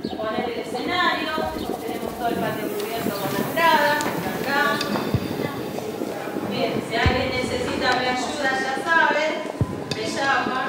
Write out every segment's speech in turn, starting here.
poner el escenario, tenemos todo el patio cubierto con las gradas, por acá. Bien, si alguien necesita mi ayuda ya saben, me llaman.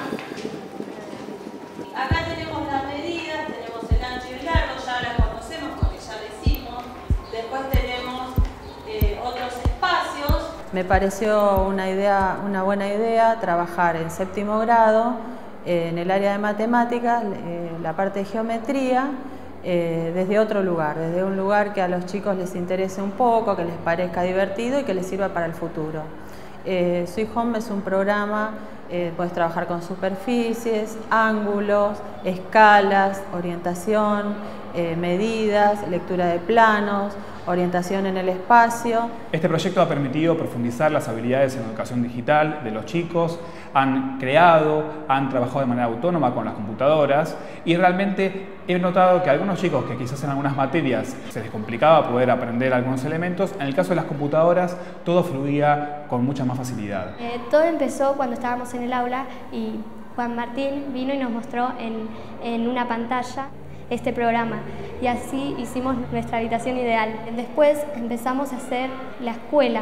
Acá tenemos las medidas, tenemos el ancho y el largo, ya las conocemos porque ya lo hicimos. Después tenemos otros espacios. Me pareció una buena idea trabajar en séptimo grado en el área de matemáticas, la parte de geometría, desde otro lugar, desde un lugar que a los chicos les interese un poco, que les parezca divertido y que les sirva para el futuro. Sweet Home es un programa, puedes trabajar con superficies, ángulos, escalas, orientación, medidas, lectura de planos, orientación en el espacio. Este proyecto ha permitido profundizar las habilidades en educación digital de los chicos, han trabajado de manera autónoma con las computadoras y realmente he notado que algunos chicos que quizás en algunas materias se les complicaba poder aprender algunos elementos, en el caso de las computadoras todo fluía con mucha más facilidad. Todo empezó cuando estábamos en el aula y Juan Martín vino y nos mostró en una pantalla este programa y así hicimos nuestra habitación ideal. Después empezamos a hacer la escuela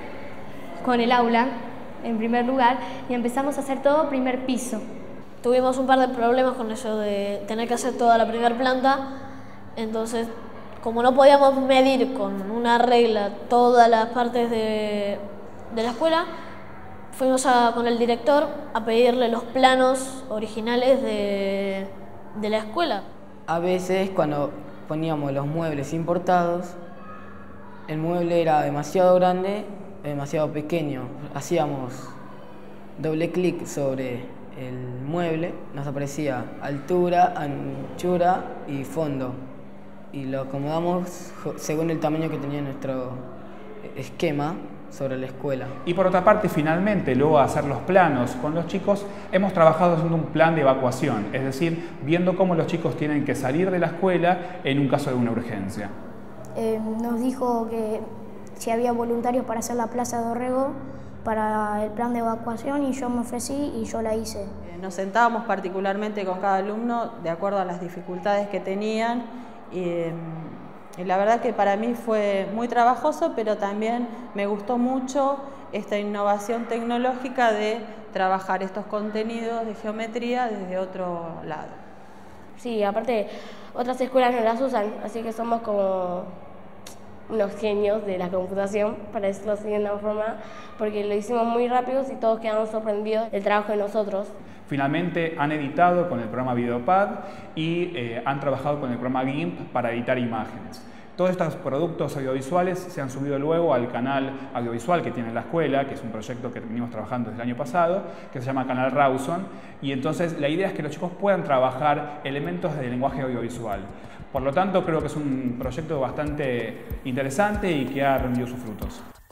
con el aula en primer lugar y empezamos a hacer todo primer piso. Tuvimos un par de problemas con eso de tener que hacer toda la primera planta, entonces como no podíamos medir con una regla todas las partes de la escuela, fuimos con el director a pedirle los planos originales de la escuela. A veces cuando poníamos los muebles importados, el mueble era demasiado grande, demasiado pequeño. Hacíamos doble clic sobre el mueble, nos aparecía altura, anchura y fondo. Y lo acomodamos según el tamaño que tenía nuestro esquema sobre la escuela. Y por otra parte, finalmente, luego de hacer los planos con los chicos, hemos trabajado haciendo un plan de evacuación, es decir, viendo cómo los chicos tienen que salir de la escuela en un caso de una urgencia. Nos dijo que si había voluntarios para hacer la Plaza Dorrego para el plan de evacuación y yo me ofrecí y yo la hice. Nos sentábamos particularmente con cada alumno de acuerdo a las dificultades que tenían y la verdad que para mí fue muy trabajoso, pero también me gustó mucho esta innovación tecnológica de trabajar estos contenidos de geometría desde otro lado. Sí, aparte otras escuelas no las usan, así que somos como unos genios de la computación, para decirlo así de una forma, porque lo hicimos muy rápido y todos quedamos sorprendidos del trabajo de nosotros. Finalmente han editado con el programa Videopad y han trabajado con el programa GIMP para editar imágenes. Todos estos productos audiovisuales se han subido luego al canal audiovisual que tiene la escuela, que es un proyecto que venimos trabajando desde el año pasado, que se llama Canal Rawson, y entonces la idea es que los chicos puedan trabajar elementos de lenguaje audiovisual. Por lo tanto, creo que es un proyecto bastante interesante y que ha rendido sus frutos.